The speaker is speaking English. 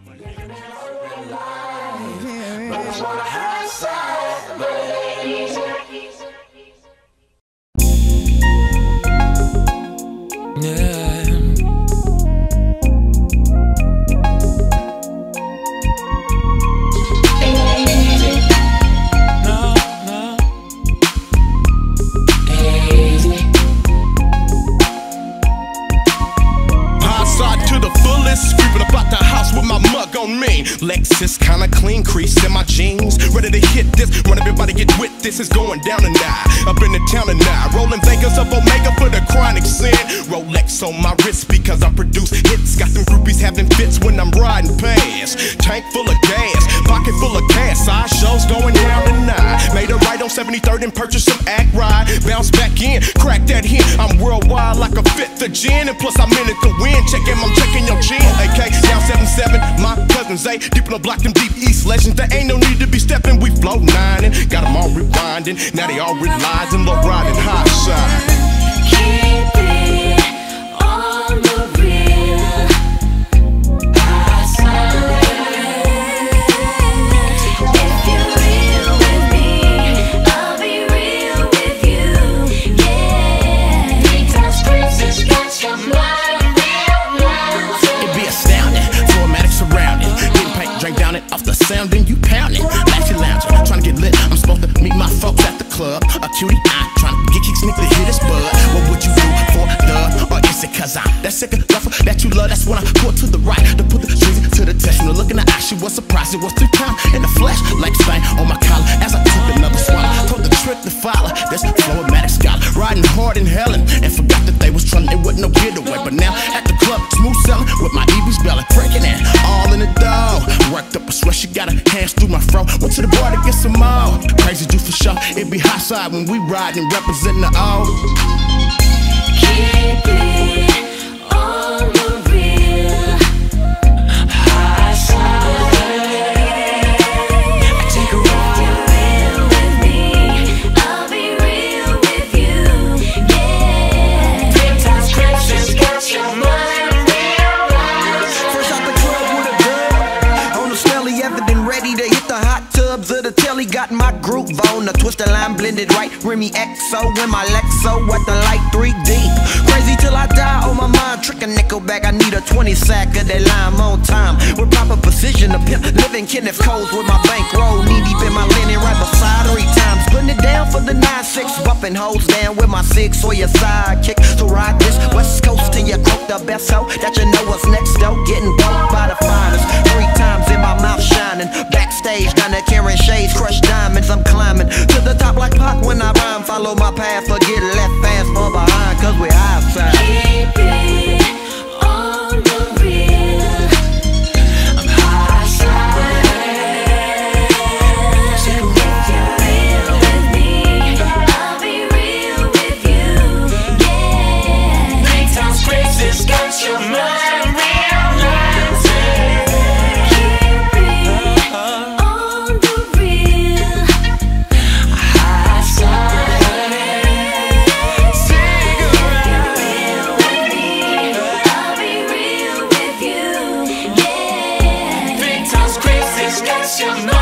Lexus kinda clean, crease in my jeans. Ready to hit this, run everybody get with this. It's going down tonight, up in the town tonight. Rolling Vegas up Omega for the chronic sin. Rolex on my wrist because I produce hits. Got them groupies having fits when I'm riding past. Tank full of gas, pocket full of cash. Side shows going down tonight. Made a right on 73rd and purchased some act ride. Bounce back in, crack that hint. I'm worldwide like a fifth of gin. And plus I'm in it to win. I'm checking your chin. AK down 7-7, my cousins A. Deep in the block, them deep east legends. There ain't no need to be stepping. We flow nining, got them all rewinding. Now they all realizing, low riding high side. Keep it on the real high side. If you're real with me, I'll be real with you. Yeah, big time streets has got your mind real. It'd be astounding, formatic surrounding. Getting paint, drink down it off the sounding. You pounding, latchy lounging, trying to get lit. I'm supposed to meet my folks at the club. A cutie, I'm trying to get Keak Sneak to hit his bud. What would you do for love? Or is it cause I'm that sick of love that you love? That's when I pull to the right to put the trees to the test. When I look in the eye, she was surprised. It was 3 times in the flesh, like stain on my collar. As I took another swallow, told the trick to follow. This flowmatic scholar, riding hard in hellin', and forgot that they was trolling. It wasn't no getaway, but now at the club, smooth selling with my EB's belly, breaking in, all in the dough. Worked up a sweat, she got her hands through my throat. Went to the bar to get some more. Crazy juice for sure. It be hot side when we riding, representing the O. Keep it on the real high side. I take a ride. If you're real with me, I'll be real with you. Yeah, big time scratch has got your mind real. First out the club with a girl on the smelly, evident, ready to hit the hot tubs of the telly. Got my groove on, a twisted line blended right. Remy XO in my Lexo at the light 3 deep. Crazy till I die on my mind. Trick a nickel bag, I need a 20 sack of that lime on time. With proper precision, a pimp living Kenneth Coles with my bankroll. Knee deep in my linen right beside 3 times. Putting it down for the 9-6. Bumping hoes down with my 6 or your sidekick. So ride this West Coast till you croak the best hoe that you know what's next though. Getting bumped by the finest. 3 times in my mouth shining. Backstage down there carrying shades, crushed diamonds. I'm climbing to the top like Pac when I rhyme. Follow my path, forget left fast for behind, cause we high side. Keep it on the real, I'm high side. So if you're real with me, I'll be real with you. Yeah, big time scrapes has got your mind realizing. Keep it on the real, high side. Got your mind.